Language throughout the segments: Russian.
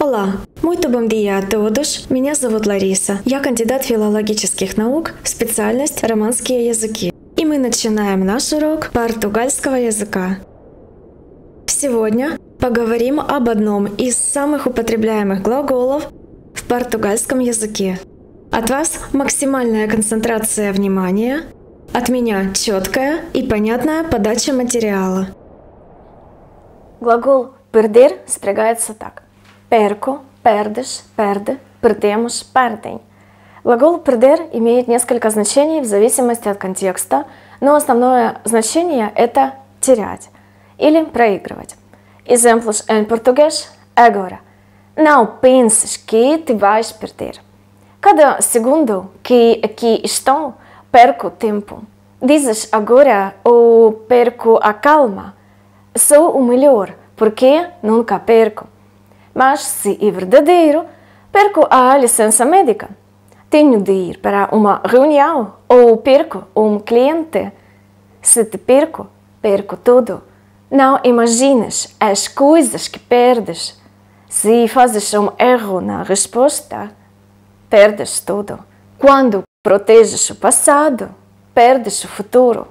Hola, muito bom dia a todos. Меня зовут Лариса. Я кандидат филологических наук, специальность романские языки. И мы начинаем наш урок португальского языка. Сегодня поговорим об одном из самых употребляемых глаголов в португальском языке. От вас максимальная концентрация внимания, от меня четкая и понятная подача материала. Глагол perder спрягается так. Perco, perdes, perde, perdemos, perdem. Глагол perder имеет несколько значений в зависимости от контекста, но основное значение – это терять или проигрывать. Exemplos em português agora. Não penses que te vais perder. Cada segundo que aqui estou, perco tempo. Dizes agora ou perco a calma. Sou o melhor, porque nunca perco. Mas se é verdadeiro, perco a licença médica. Tenho de ir para uma reunião ou perco um cliente. Se te perco, perco tudo. Não imagines as coisas que perdes. Se fazes um erro na resposta, perdes tudo. Quando proteges o passado, perdes o futuro.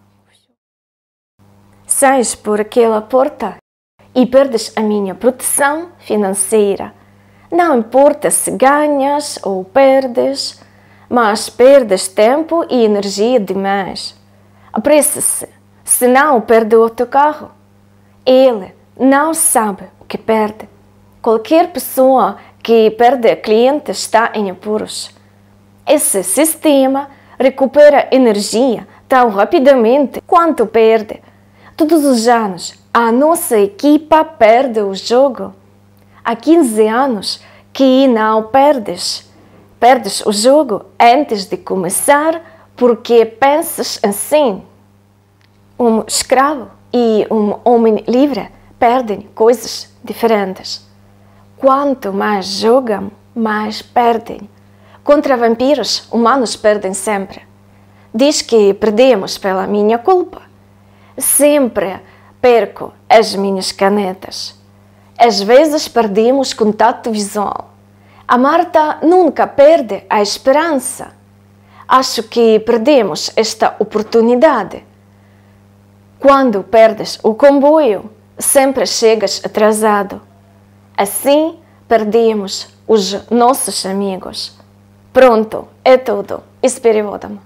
Sais por aquela porta e perdes a minha proteção financeira. Não importa se ganhas ou perdes, mas perdes tempo e energia demais. Apresse-se, senão perde o teu carro. Ele não sabe o que perde. Qualquer pessoa que perde cliente está em apuros. Esse sistema recupera energia tão rapidamente quanto perde. Todos os anos, a nossa equipa perde o jogo. Há 15 anos que não perdes. Perdes o jogo antes de começar porque pensas assim. Um escravo e um homem livre perdem coisas diferentes. Quanto mais jogam, mais perdem. Contra vampiros, humanos perdem sempre. Diz que perdemos pela minha culpa. Sempre perco as minhas canetas. Às vezes perdemos contato visual. A Marta nunca perde a esperança. Acho que perdemos esta oportunidade. Quando perdes o comboio, sempre chegas atrasado. Assim, perdemos os nossos amigos. Pronto, é tudo. И с переводом.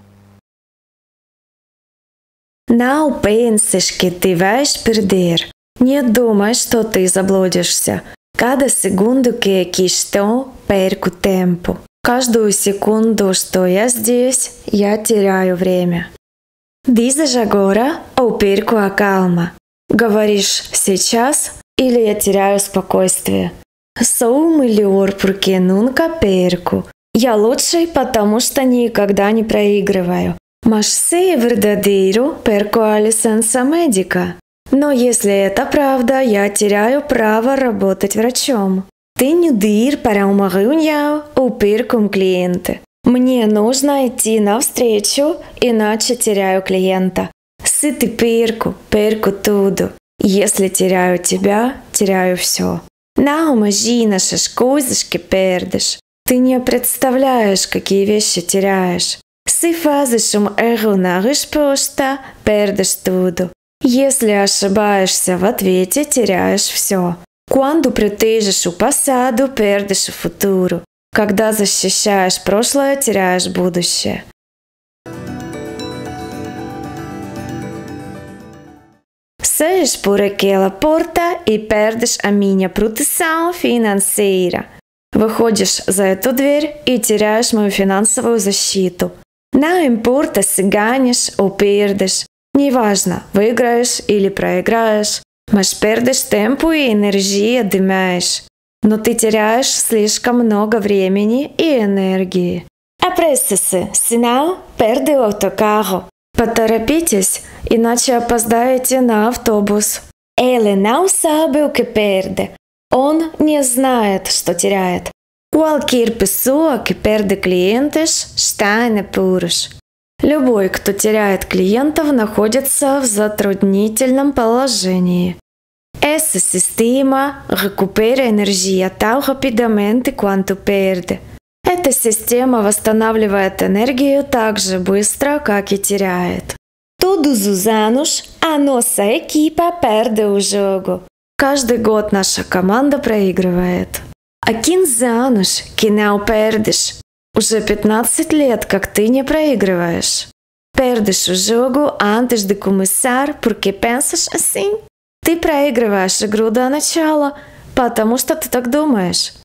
Não penses que te vais perder. Не думай, что ты заблудишься. Cada segundo que aqui estou, perco tempo. Каждую секунду, что я здесь, я теряю время. Dizes agora ou perco a calma. Говоришь сейчас или я теряю спокойствие. Sou o melhor porque nunca perco. Я лучший, потому что никогда не проигрываю. Mas se é verdadeiro, perco a licença médica. Но если это правда, я теряю право работать врачом. Tenho de ir para uma reunião ou perco um cliente. Мне нужно идти навстречу, иначе теряю клиента. Se te perco, perco tudo. Если теряю тебя, теряю все. Não imaginas as coisas que perdes. Ты не представляешь, какие вещи теряешь. Se fazes um erro na resposta, perdes tudo. Если ошибаешься в ответе, теряешь все. Quando proteges o passado, perdes o futuro. Когда защищаешь прошлое, теряешь будущее. Sais por aquela porta e perdes a minha proteção financeira. Выходишь за эту дверь и теряешь мою финансовую защиту. Não importa se ganhas ou perdes. Неважно, выиграешь или проиграешь, mas perdes tempo e energia demais. Но ты теряешь слишком много времени и энергии. Apresse-se, senão perde o autocarro. Поторопитесь, иначе опоздаете на автобус. Ele não sabe o que perde. Он не знает, что теряет. Qualquer pessoa que perde clientes está em apuros. Любой, кто теряет клиентов, находится в затруднительном положении. Essa система recupera energia tão rapidamente quanto perde. Эта система восстанавливает энергию так же быстро, как и теряет. Todos os anos, a nossa equipa perde o jogo. Каждый год наша команда проигрывает. Há 15 anos que não perdes. Уже 15 лет, как ты не проигрываешь. Perdes o jogo antes de começar porque pensas assim. Ты проигрываешь игру до начала, потому что ты так думаешь.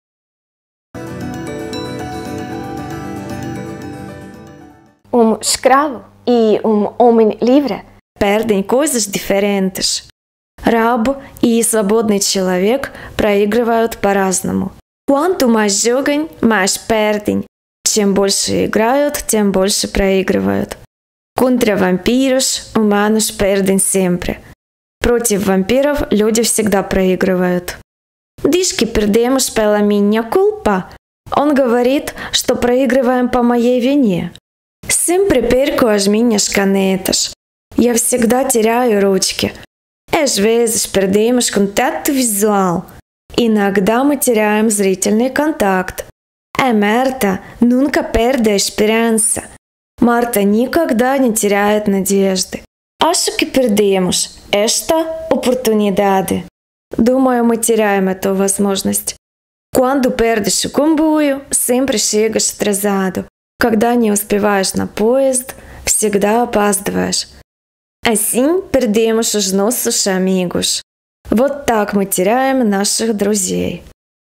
Escravo e homem livre perdem coisas diferentes. Раб и свободный человек проигрывают по-разному. Quanto mais jogam, mais perdem. Чем больше играют, тем больше проигрывают. Contra vampiros, humanos perdem sempre. Против вампиров люди всегда проигрывают. Diz que perdemos pela minha culpa. Он говорит, что проигрываем по моей вине. Sempre perco as minhas canetas. Я всегда теряю ручки. Às vezes perdemos contato visual. Иногда мы теряем зрительный контакт. A Marta nunca perde a esperança. Марта никогда не теряет надежды. Acho que perdemos esta oportunidade. Думаю, мы теряем эту возможность. Quando perdes o comboio, sempre chegas atrasado. Когда не успеваешь на поезд, всегда опаздываешь. Assim perdemos os nossos amigos. Вот так мы теряем наших друзей.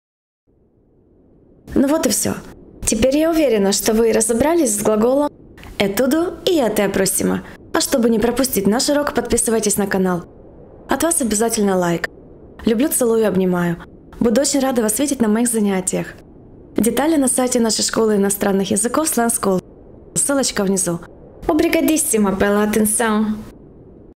Ну вот и все. Теперь я уверена, что вы разобрались с глаголом «é tudo» и «até a próxima». А чтобы не пропустить наш урок, подписывайтесь на канал. От вас обязательно лайк. Люблю, целую, обнимаю. Буду очень рада вас видеть на моих занятиях. Детали на сайте нашей школы иностранных языков Slang School. Ссылочка внизу. Obrigadíssima pela atenção.